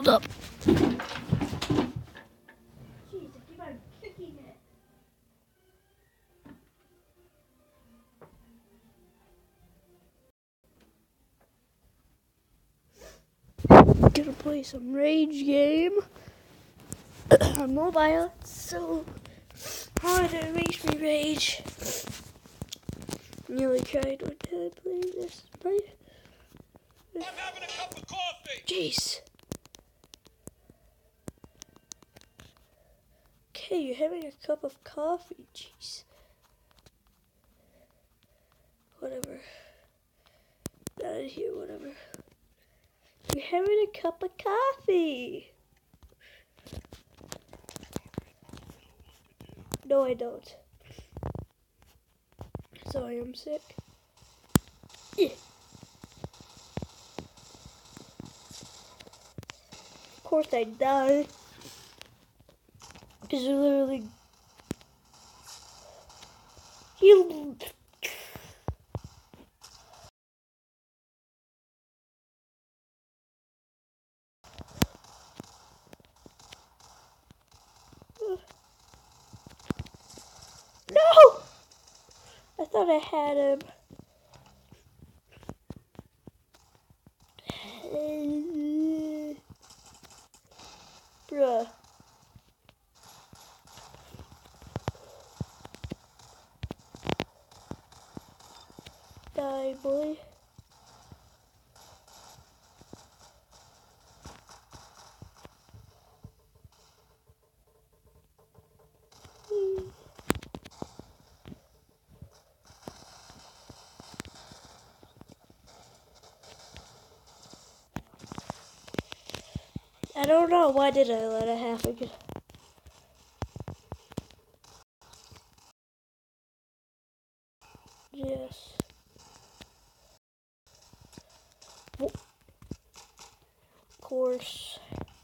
Up. Jeez, I keep on kicking it. Gonna play some rage game on mobile. It's so hard, it makes me rage. Nearly cried one time playing this, right? I'm having a cup of coffee. Jeez. Okay, you're having a cup of coffee. Jeez. Whatever. Out of here, whatever. You're having a cup of coffee. No, I don't. So I am sick. Yeah. Of course I die. Because you're literally... You... No! I thought I had him. Bruh. Die, boy. I don't know. Why did I let it happen? Yes. Of course.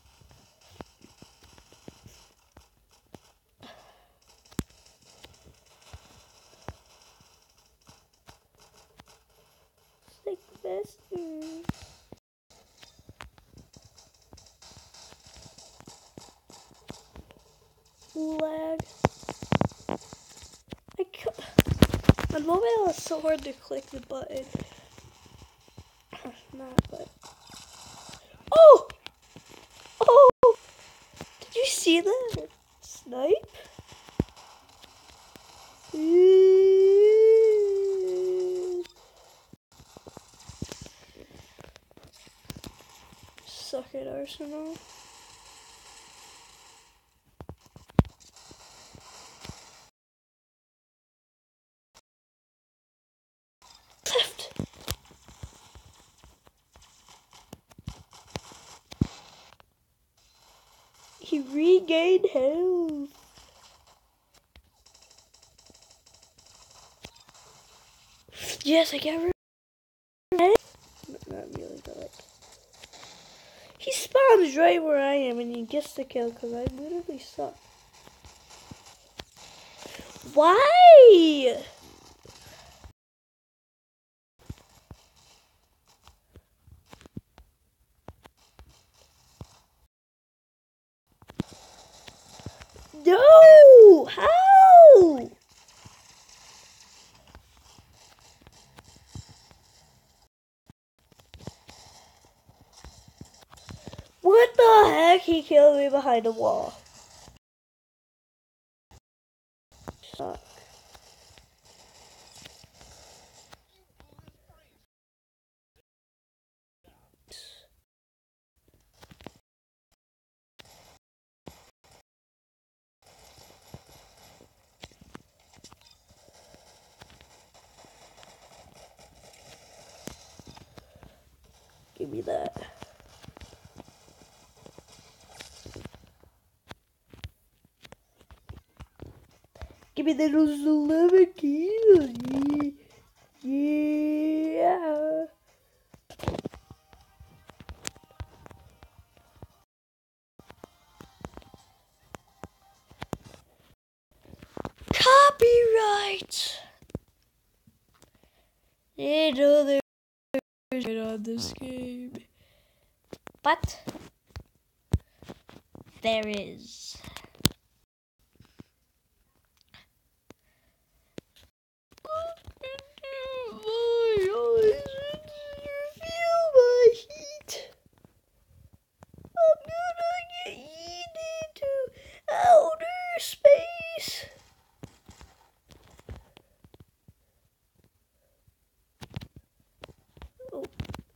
Stick best. Lag. My mobile is so hard to click the button. Not, but. Oh! Oh! Did you see that? Snipe? Suck at Arsenal. Left. He regained health. Yes, I got rid of it. Not really, but like. He spawns right where I am and he gets the kill because I literally suck. Why? No! How? What the heck? He killed me behind a wall. Suck. Give me that. Give me those 11 kills. Yeah. Copyright. You know there's on this game. But there is. Feel my heat. I'm gonna get yeeted into outer space. Oh.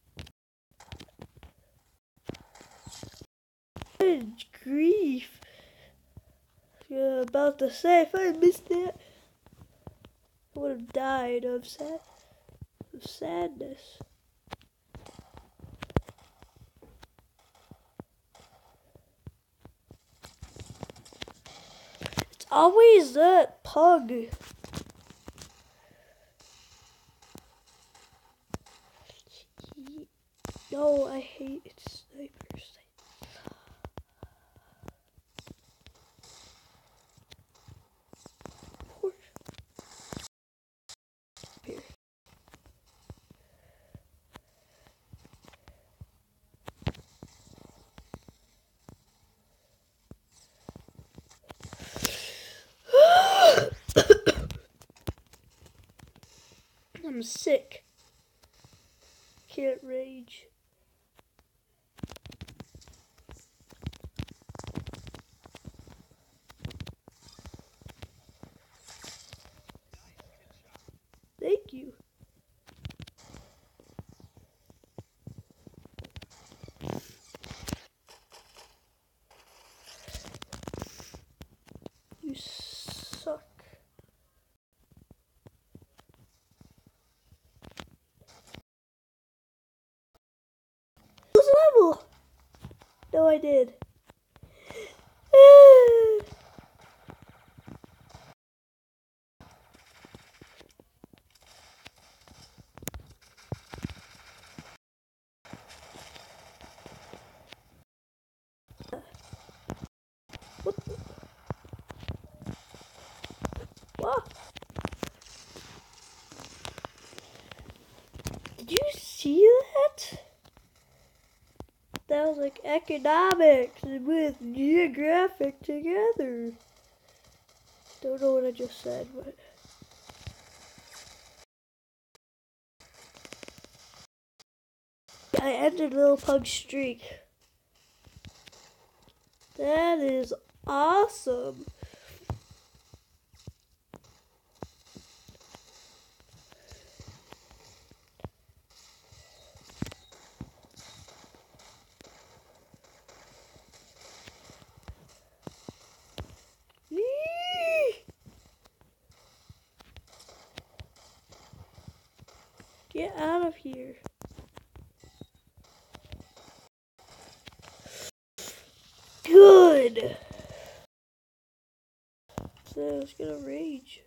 Good grief. Yeah, about to say, if I missed it, I would have died of sadness. It's always that pug. No, I hate snipers. Here. I'm sick. Can't rage. Thank you. You suck. This level. No, I did. What the? What? Did you see that? That was like economics with geographic together. Don't know what I just said, but I ended Little Pug's streak. That is awesome. Get out of here. Good. So I was gonna rage.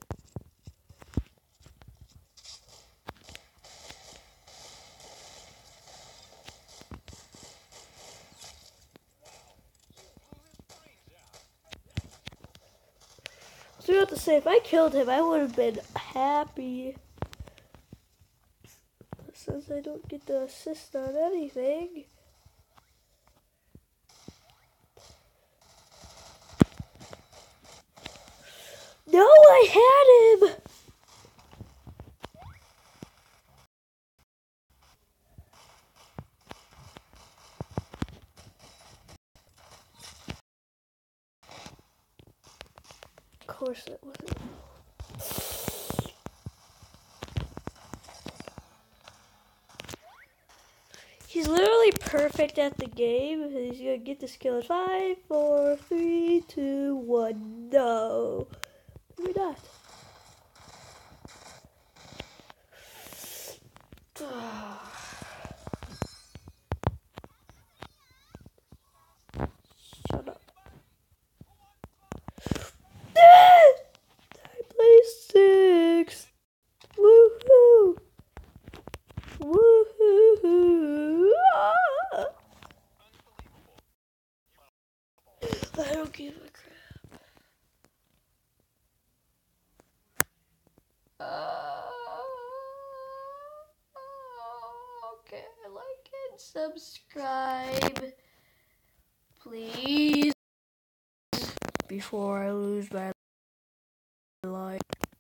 So I have to say, if I killed him, I would have been happy. But since I don't get to assist on anything. No, I had him! Of course it wasn't. He's literally perfect at the game. He's gonna get this kill in 5, 4, 3, 2, 1. No. Maybe not. Shut up. I placed 6. Woohoo! Woohoo! Ah! I don't give a crap. Okay, like and subscribe, please. before I lose my life.